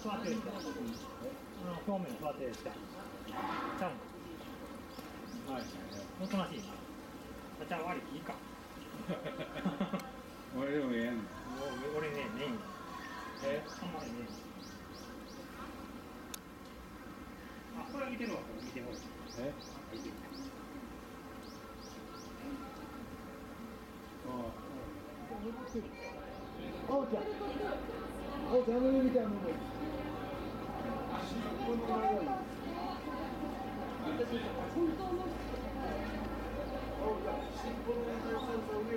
座ってる人。表面座ってる人。ちゃうん。はい。おとなしいな。じゃあ割りいいか。 俺でもええやん。 俺ね、メイン。あんまりね。あ、これ見てるわ、見てほしい。見てる。 おうちゃん、おうちゃん、あの上みたいなもの。本当の。おうちゃん、尻尾の良さそうに。